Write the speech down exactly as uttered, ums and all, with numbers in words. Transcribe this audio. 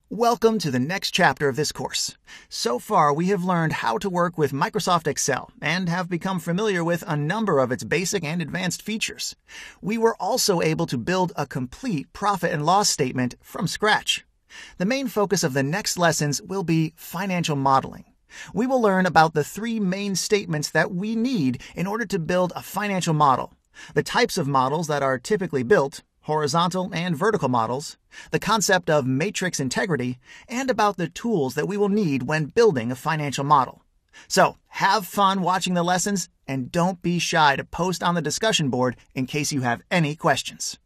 Welcome to the next chapter of this course. So far, we have learned how to work with Microsoft Excel and have become familiar with a number of its basic and advanced features. We were also able to build a complete profit and loss statement from scratch. The main focus of the next lessons will be financial modeling. We will learn about the three main statements that we need in order to build a financial model, the types of models that are typically built, horizontal and vertical models, the concept of matrix integrity, and about the tools that we will need when building a financial model. So, have fun watching the lessons and don't be shy to post on the discussion board in case you have any questions.